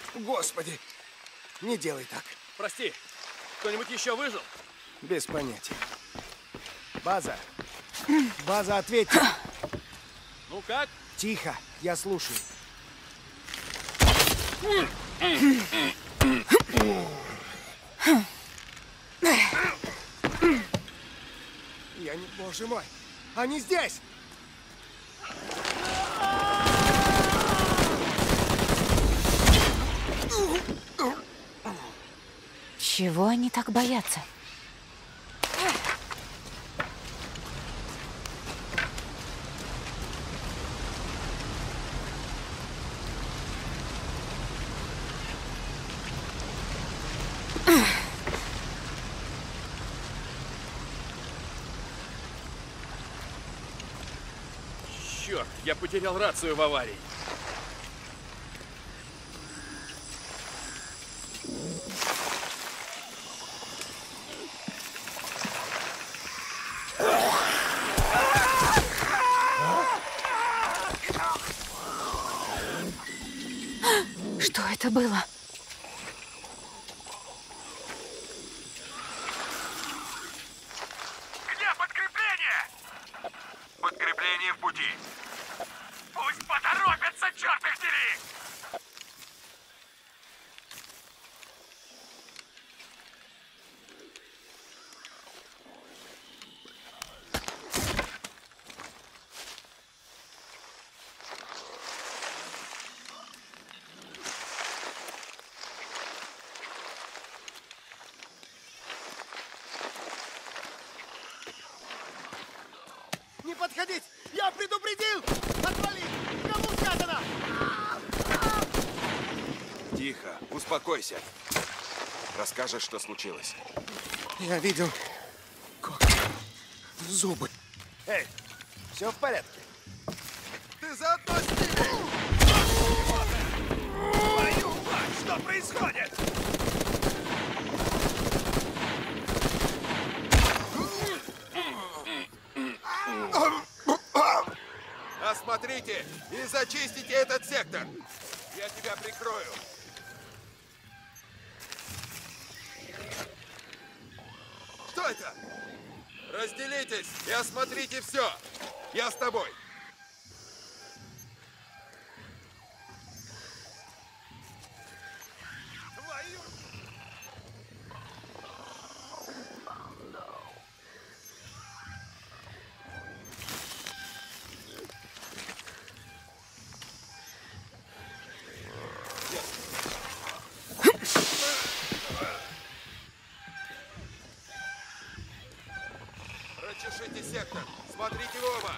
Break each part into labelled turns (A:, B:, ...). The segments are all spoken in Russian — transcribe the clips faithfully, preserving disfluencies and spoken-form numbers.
A: Господи, не делай так.
B: Прости, кто-нибудь еще выжил?
A: Без понятия. База. База, ответьте.
B: Ну как?
A: Тихо, я слушаю. Я не... Боже мой! Они здесь!
C: Чего они так боятся?
B: Черт, я потерял рацию в аварии.
C: Что это было?
D: Где подкрепление? Подкрепление в пути. Пусть поторопятся, черт их дери!
A: Не подходить! Я предупредил! Отвали! Кому сказано?
E: Тихо, успокойся. Расскажешь, что случилось.
A: Я видел... Как... Зубы. Эй, все в порядке?
E: Ты заодно с ними!
D: Твою мать, что происходит?
E: Осмотрите и зачистите этот сектор. Я тебя прикрою. Что это? Разделитесь и осмотрите все. Я с тобой.
D: Твою...
E: Прочешите сектор. Смотрите в оба.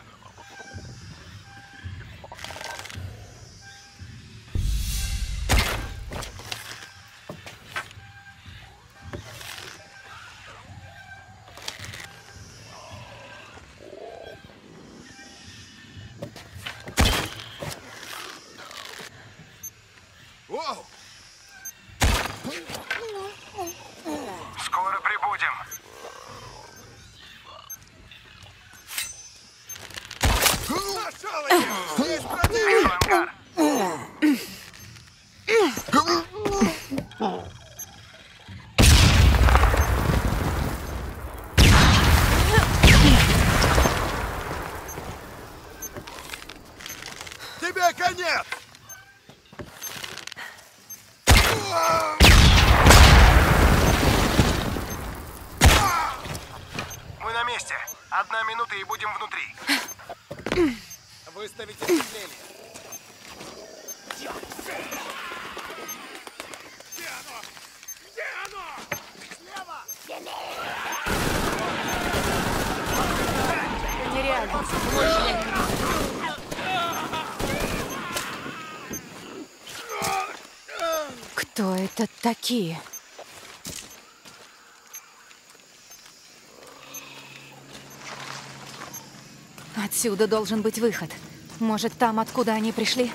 E: Воу!
D: Скоро прибудем.
E: Нашел ее! Есть противник!
D: Вижу ангар.
E: Тебе конец!
D: Мы на месте. Одна минута и будем внутри.
A: Выставить осветление.
D: Где оно? Где оно? Слева!
C: Это нереально. Больше я не могу. Кто это такие? Отсюда должен быть выход. Может, там, откуда они пришли?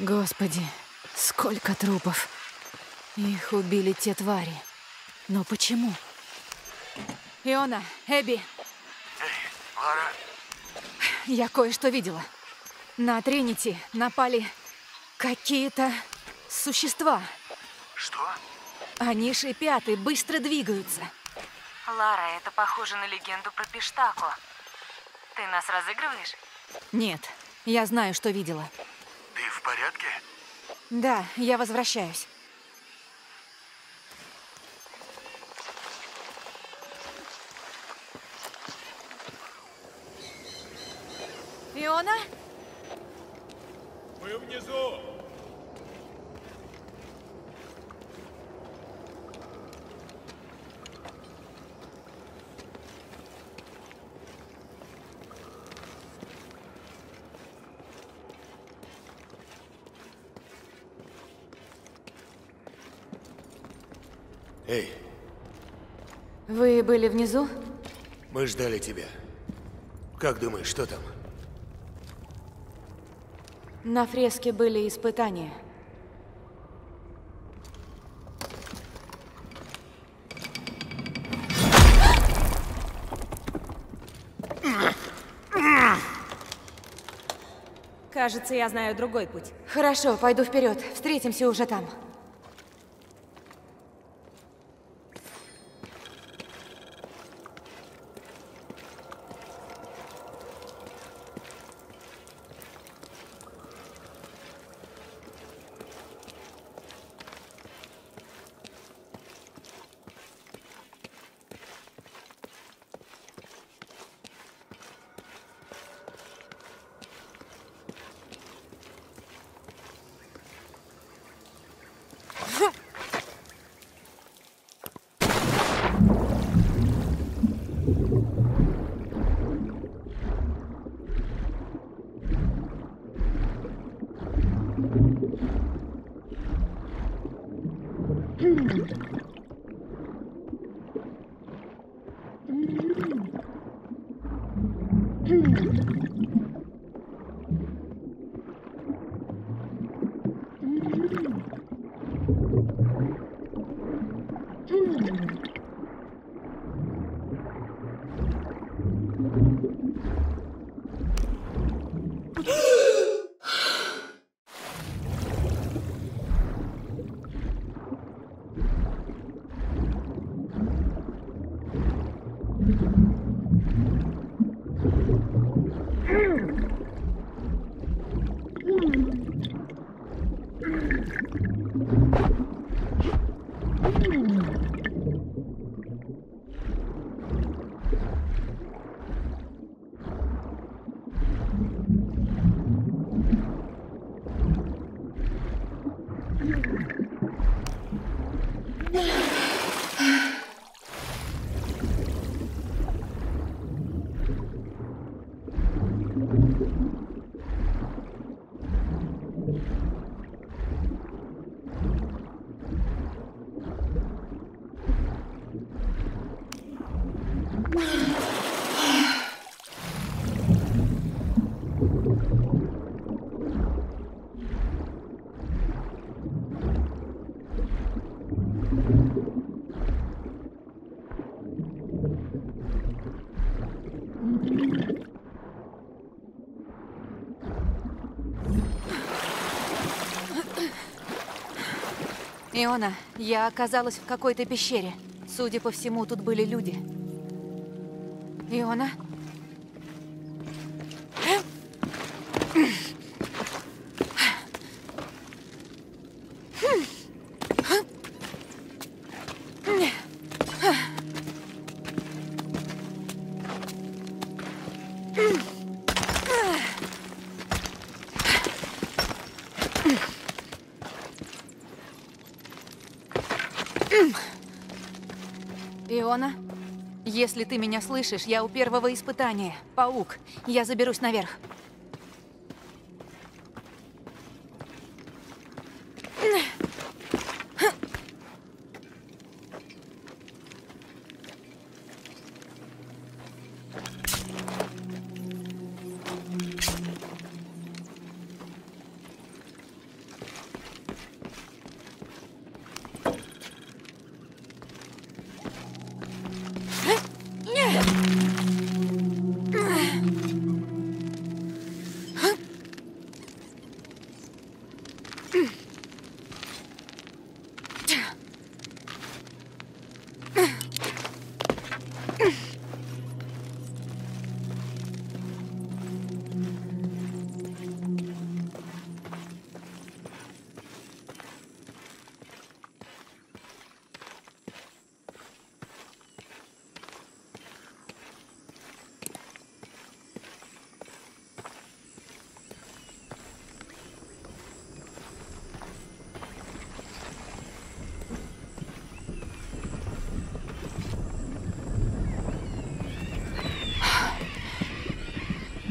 C: Господи, сколько трупов. Их убили те твари. Но почему? Иона, Эбби.
D: Эй, Лара.
C: Я кое-что видела. На Тринити напали какие-то существа.
D: Что?
C: Они шипят и быстро двигаются.
F: Лара, это похоже на легенду про Пиштаку. Ты нас разыгрываешь?
C: Нет, я знаю, что видела.
D: Ты в порядке?
C: Да, я возвращаюсь. Иона?
B: Мы внизу!
A: Эй,
C: Вы были внизу?
A: мы ждали тебя. Как думаешь, что там?
C: На фреске были испытания.
F: Кажется, я знаю другой путь.
C: Хорошо, пойду вперед. Встретимся уже там. Иона, я оказалась в какой-то пещере. Судя по всему, тут были люди. Иона? Иона, если ты меня слышишь, я у первого испытания. Паук. Я заберусь наверх.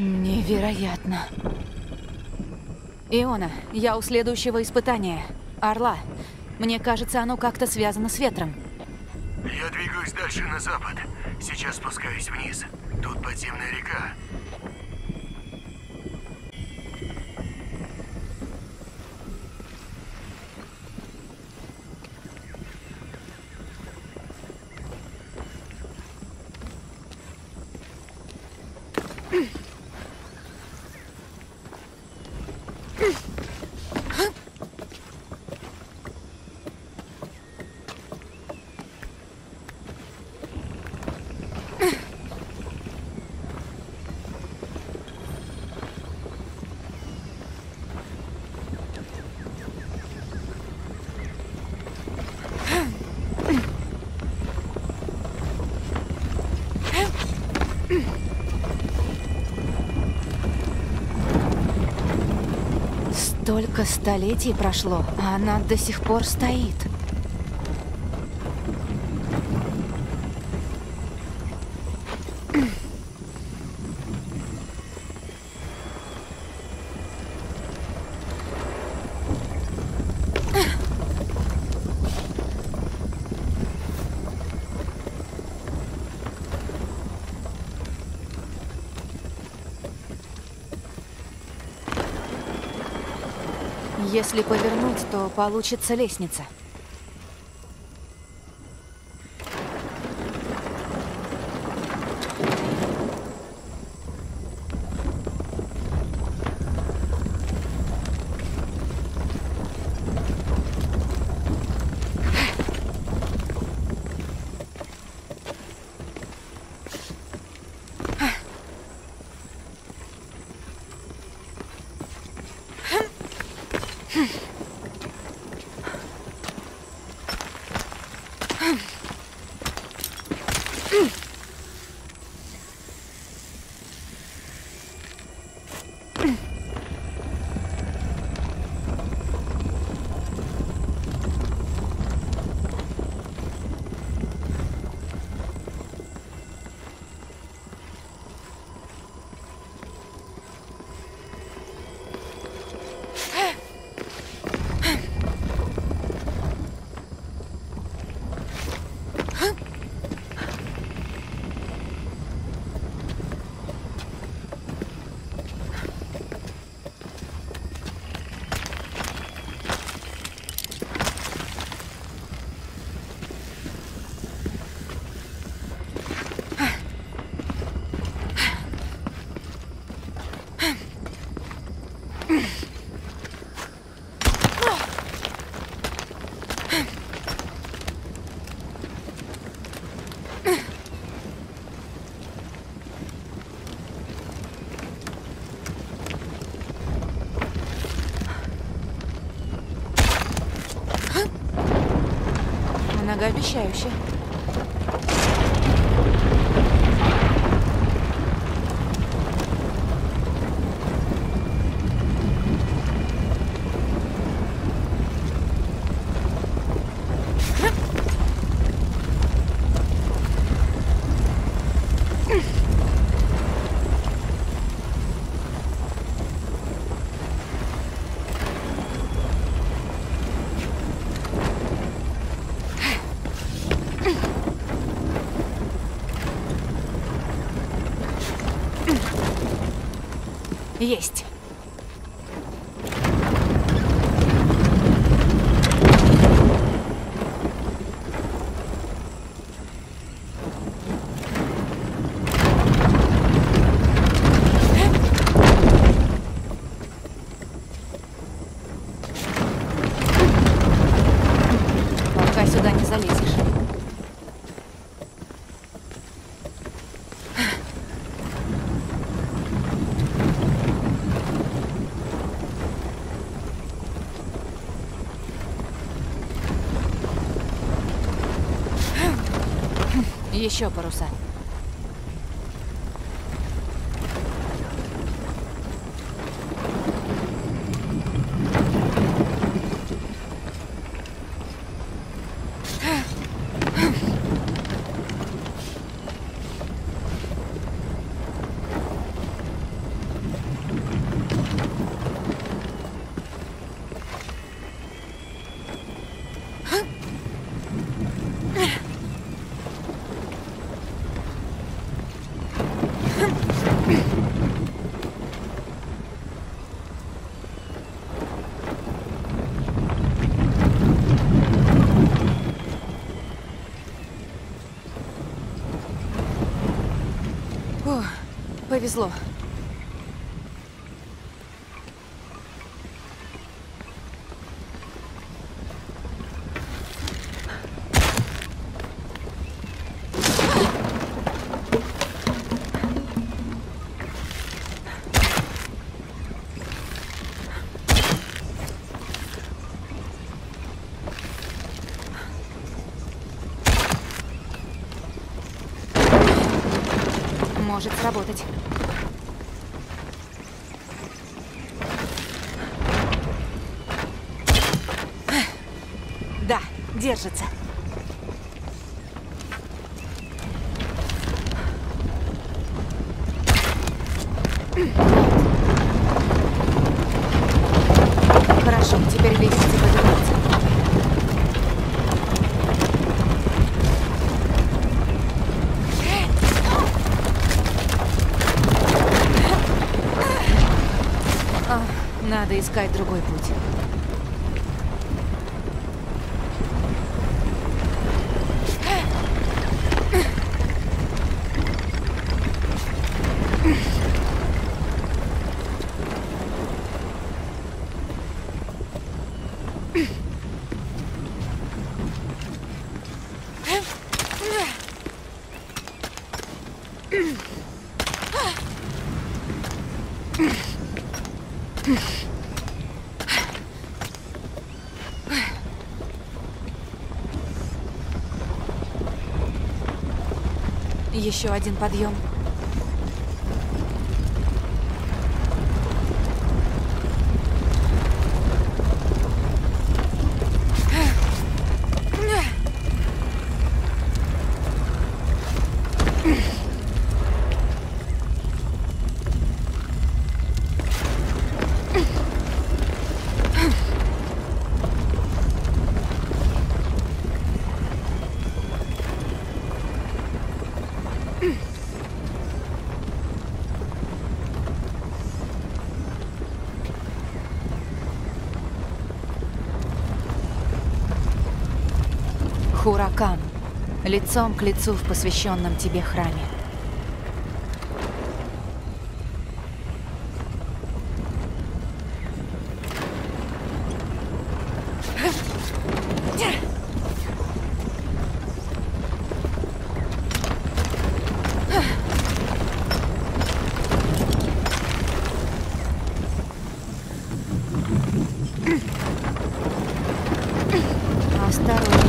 C: Невероятно. Иона, я у следующего испытания. Орла. Мне кажется, оно как-то связано с ветром.
D: Я двигаюсь дальше на запад. Сейчас спускаюсь вниз. Тут подземная река.
C: Столько столетий прошло, а она до сих пор стоит. Если повернуть, то получится лестница. Многообещающе. Есть. Пока сюда не залезешь. Еще паруса. повезло. Может сработать. Да, держится. Хорошо, теперь лестница поднимается. Надо искать другой путь. Еще один подъем. Хуракан. Лицом к лицу в посвященном тебе храме. Осторожно.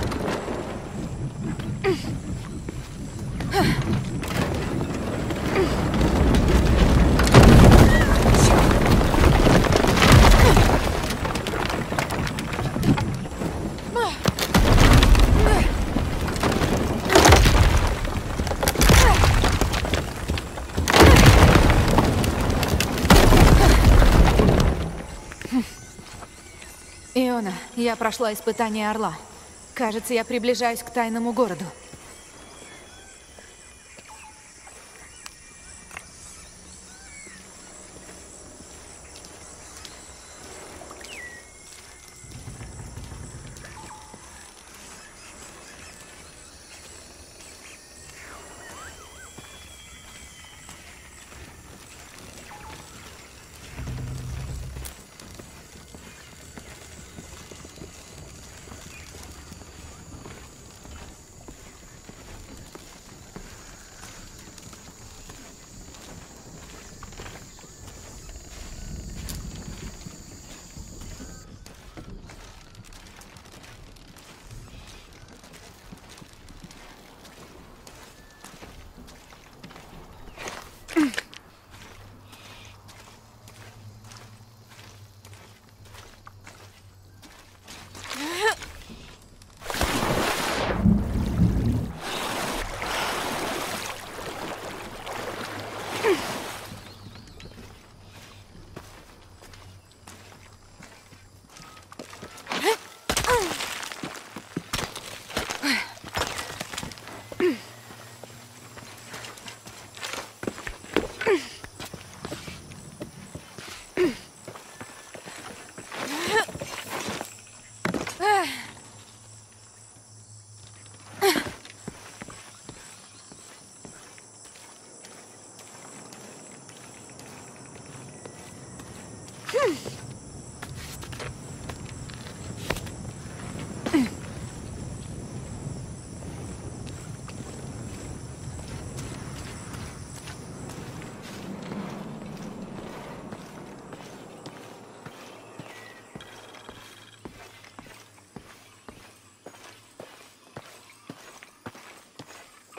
C: Иона, я прошла испытание Орла. Кажется, я приближаюсь к тайному городу.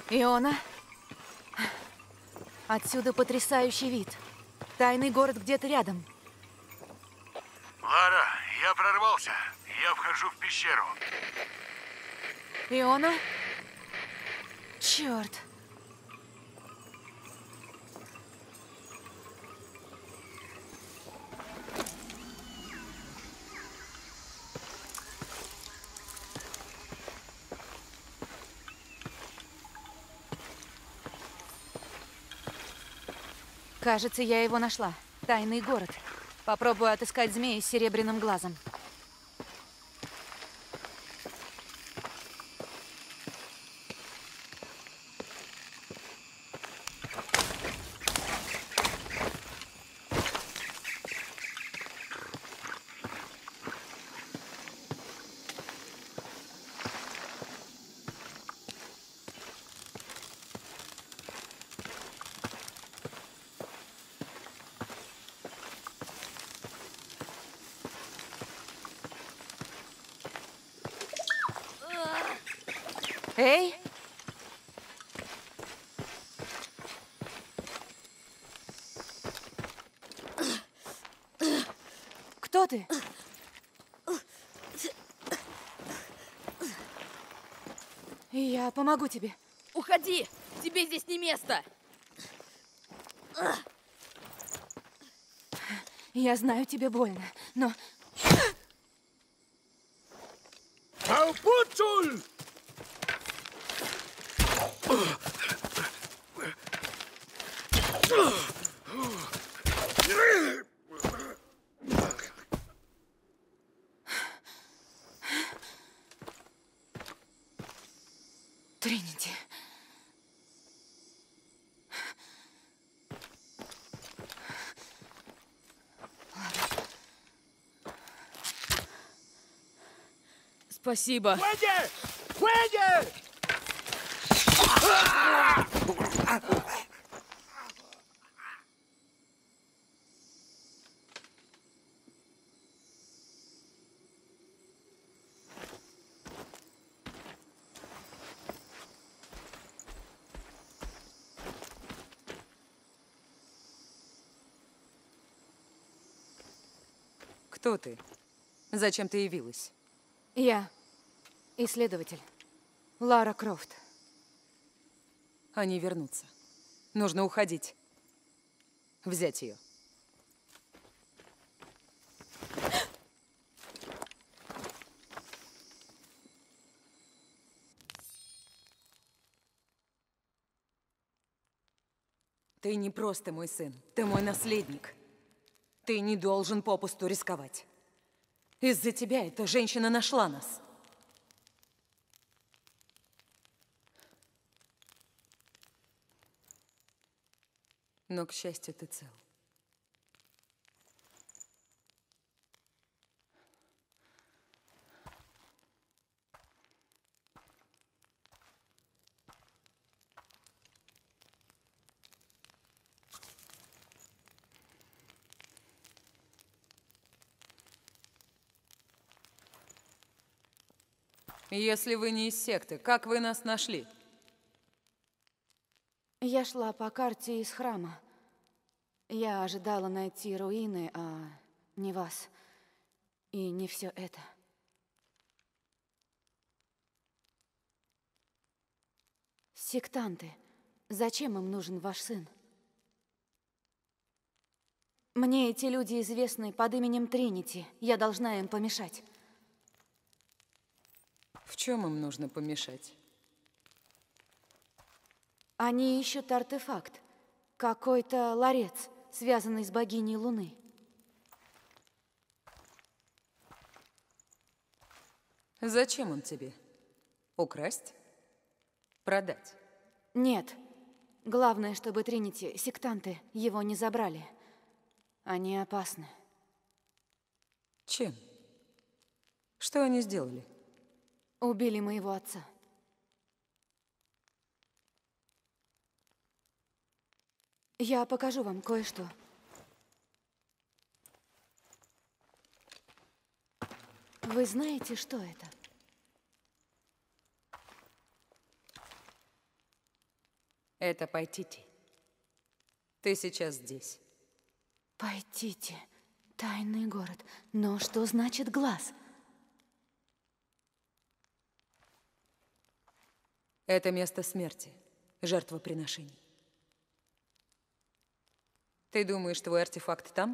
C: Иона? Отсюда потрясающий вид. Тайный город где-то рядом.
D: Лара, я прорвался. Я вхожу в пещеру.
C: Иона? Черт. Кажется, я его нашла. Тайный город. Попробую отыскать змея с серебряным глазом. Эй! Кто ты? Я помогу тебе.
G: Уходи! Тебе здесь не место!
C: Я знаю, тебе больно, но...
E: Алпуцуль!
C: Тринити.
G: Спасибо.
E: Уэдди! Уэдди!
H: Кто ты? Зачем ты явилась?
C: Я исследователь. Лара Крофт.
H: Они вернутся. Нужно уходить. Взять ее. Ты не просто мой сын. Ты мой наследник. Ты не должен попусту рисковать. Из-за тебя эта женщина нашла нас. Но, к счастью, ты цел. Если вы не из секты, как вы нас нашли?
C: Я шла по карте из храма. Я ожидала найти руины, а не вас. И не все это. Сектанты. Зачем им нужен ваш сын? Мне эти люди известны под именем Тринити. Я должна им помешать.
H: В чем им нужно помешать?
C: Они ищут артефакт. Какой-то ларец, связанный с богиней Луны.
H: Зачем он тебе? Украсть? Продать?
C: Нет. Главное, чтобы Тринити, сектанты, его не забрали. Они опасны.
H: Чем? Что они сделали?
C: Убили моего отца. Я покажу вам кое-что. Вы знаете, что это?
H: Это Пайтити. Ты сейчас здесь.
C: Пайтити. Тайный город. Но что значит глаз?
H: Это место смерти, жертвоприношений. Ты думаешь, твой артефакт там?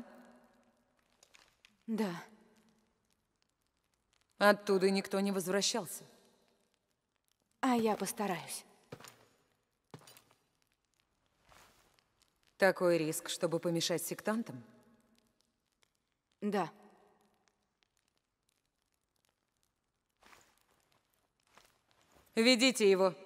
C: Да.
H: Оттуда никто не возвращался.
C: А я постараюсь.
H: Такой риск, чтобы помешать сектантам?
C: Да.
H: Ведите его.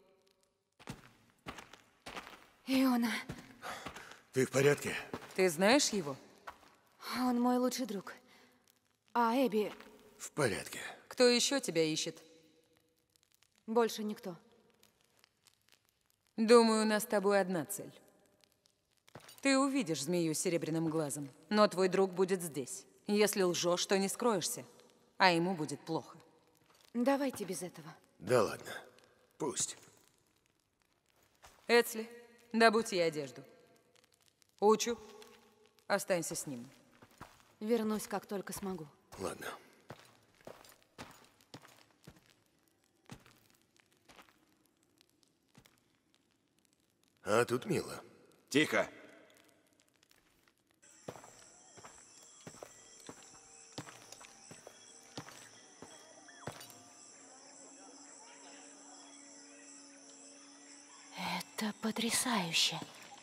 C: Иона,
D: Ты в порядке?
H: Ты знаешь его?
C: он мой лучший друг. А Эбби
D: В порядке.
H: Кто еще тебя ищет?
C: больше никто.
H: Думаю, у нас с тобой одна цель. Ты увидишь змею с серебряным глазом, но твой друг будет здесь. Если лжешь, то не скроешься, а ему будет плохо.
C: Давайте без этого.
D: Да ладно. Пусть.
H: Эцли, добудь ей одежду. Учу, останься с ним.
C: Вернусь, как только смогу.
D: Ладно. А тут мило.
E: Тихо.
C: Это потрясающе.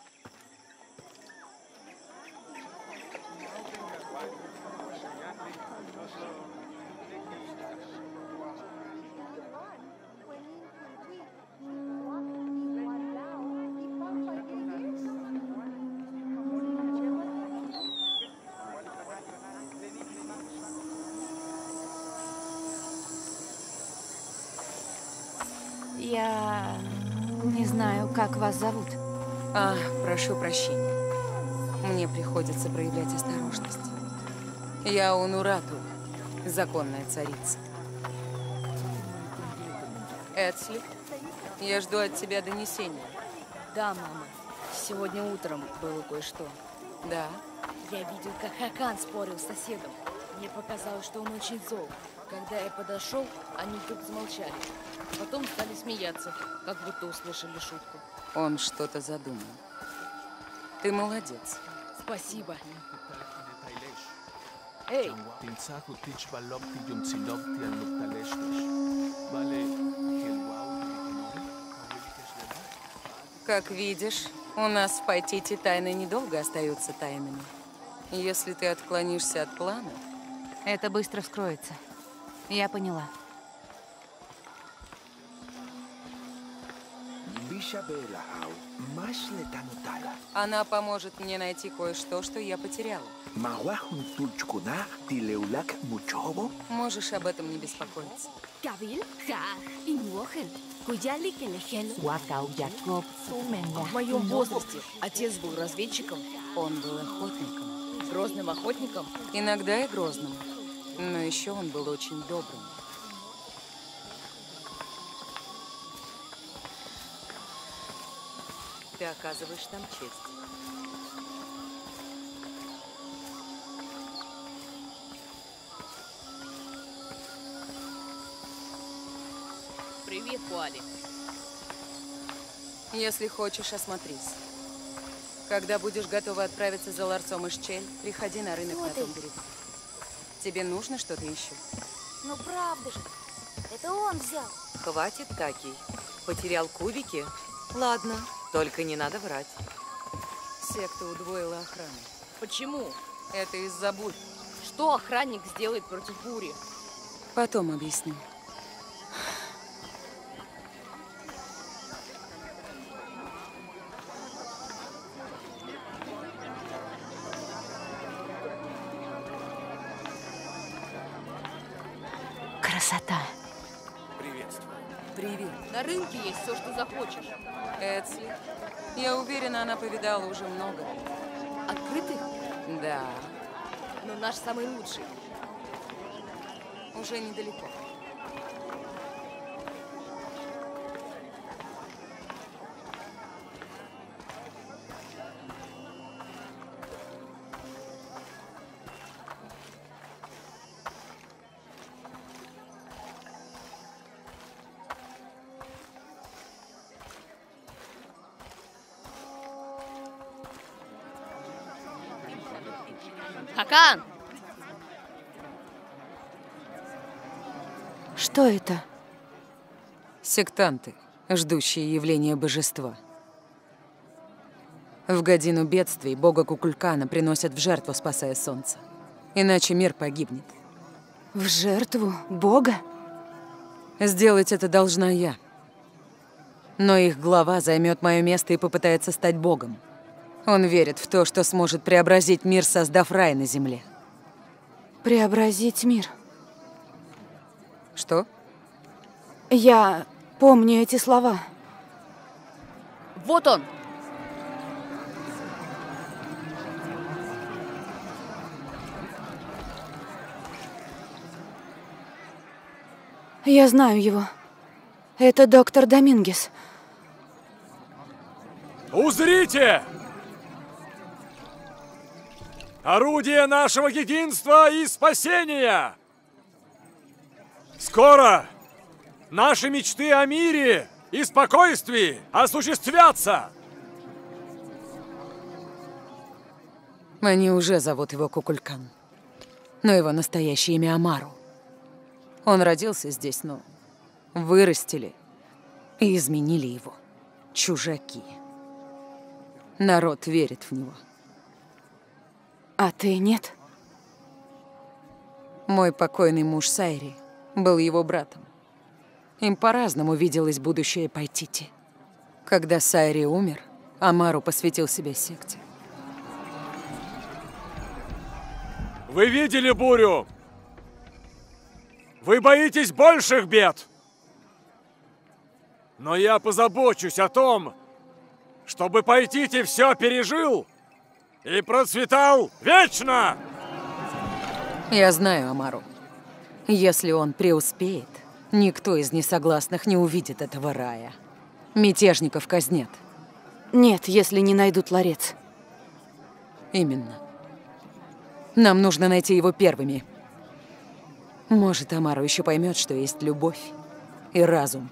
C: Я не знаю, как вас зовут.
H: А, прошу прощения. Мне приходится проявлять осторожность. Я Унурату, законная царица. Эцли, я жду от тебя донесения.
G: Да, мама. Сегодня утром было кое-что.
H: Да?
G: Я видел, как Хакан спорил с соседом. Мне показалось, что он очень зол. Когда я подошел, они вдруг замолчали. Потом стали смеяться, как будто услышали шутку.
H: Он что-то задумал. Ты молодец.
G: Спасибо. Эй,
H: Как видишь, у нас в Пайтити тайны недолго остаются тайнами. Если ты отклонишься от плана,
C: Это быстро вскроется. Я поняла.
H: она поможет мне найти кое-что, что я потеряла. Можешь об этом не беспокоиться.
G: в моем возрасте отец был разведчиком,
H: Он был охотником.
G: грозным охотником.
H: Иногда и грозным. Но еще он был очень добрым. Ты оказываешь нам честь.
G: Привет, Пуали.
H: Если хочешь, осмотрись. Когда будешь готова отправиться за ларцом Ишчель, приходи на рынок на том берегу. Тебе нужно что-то еще?
I: Ну правда же, это он взял.
J: Хватит, Такий. Потерял кубики? Ладно, только не надо врать.
H: Секта удвоила охрану.
G: Почему?
H: Это из-за бурь.
G: Что охранник сделает против бури?
H: Потом объясню.
C: Красота.
E: Приветствую.
H: Привет.
G: На рынке есть все, что захочешь.
H: Эцли. Я уверена, она повидала уже много.
G: Открытых?
H: Да,
G: Но наш самый лучший.
H: уже недалеко.
G: Хакан!
C: Что это?
H: Сектанты, ждущие явления божества. В годину бедствий бога Кукулькана приносят в жертву, спасая солнце. Иначе мир погибнет.
C: В жертву Бога?
H: Сделать это должна я. Но их глава займет мое место и попытается стать богом. Он верит в то, что сможет преобразить мир, создав рай на земле.
C: Преобразить мир?
H: Что?
C: Я помню эти слова.
G: Вот он!
C: Я знаю его. Это доктор Домингес.
K: Узрите! Орудие нашего единства и спасения! Скоро наши мечты о мире и спокойствии осуществятся!
H: Они уже зовут его Кукулькан. Но его настоящее имя Амару. Он родился здесь, но вырастили и изменили его. Чужаки. Народ верит в него.
C: А ты нет?
H: Мой покойный муж Сайри был его братом. Им по-разному виделось будущее Пайтити. Когда Сайри умер, Амару посвятил себя секте.
K: Вы видели бурю? Вы боитесь больших бед. Но я позабочусь о том, чтобы Пайтити все пережил и процветал вечно!
H: Я знаю Амару. Если он преуспеет, никто из несогласных не увидит этого рая. Мятежников казнят.
C: Нет, если не найдут ларец.
H: Именно. Нам нужно найти его первыми. Может, Амару еще поймет, что есть любовь и разум.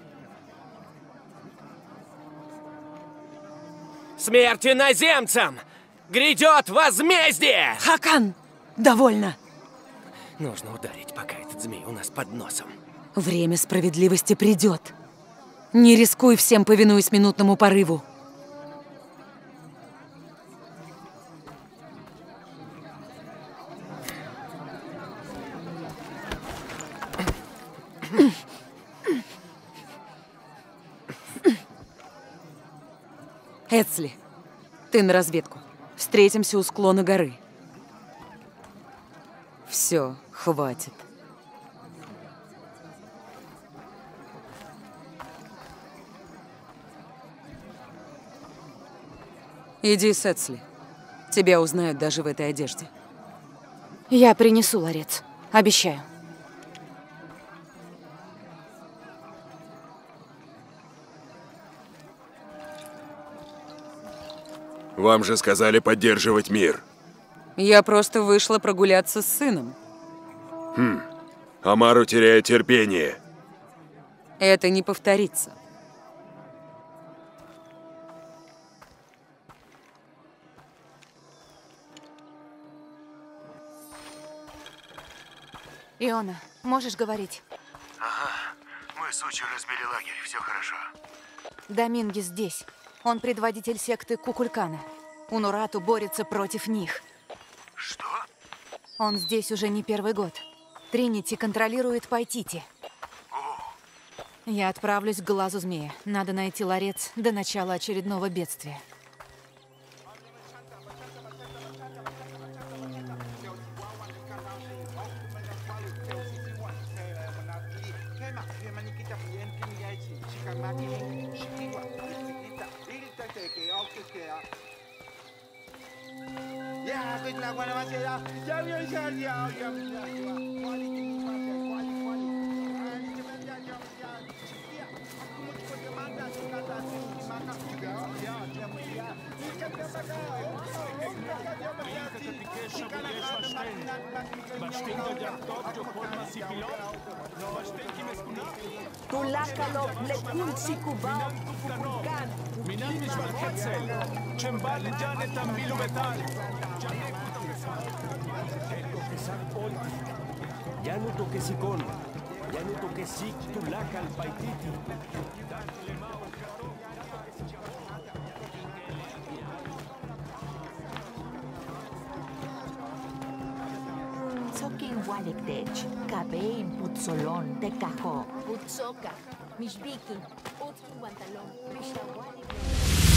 L: Смерть иноземцам! Грядет возмездие!
H: Хакан! Довольно!
L: Нужно ударить, пока этот змей у нас под носом.
H: Время справедливости придет. Не рискуй всем, повинуясь минутному порыву. Эцли, ты на разведку. Встретимся у склона горы. Все, хватит. Иди с Эцли. Тебя узнают даже в этой одежде.
C: Я принесу ларец. Обещаю.
E: Вам же сказали поддерживать мир.
H: Я просто вышла прогуляться с сыном.
E: Хм. Амару теряет терпение.
H: Это не повторится.
C: Иона, можешь говорить?
D: Ага. Мы с Учи разбили лагерь. Все хорошо.
C: Домингес здесь. Он предводитель секты Кукулькана. Унурату борется против них.
D: Что?
C: Он здесь уже не первый год. Тринити контролирует Пайтити. Я отправлюсь к глазу змея. Надо найти ларец до начала очередного бедствия.
L: Ya no toques icon. Ya no toques sik tulakal paititi.
M: Sokin Walegdech, Kabein Putsolon, de Cajo.
G: Putsoka, Mishbiki, otro pantalón, Mishawali.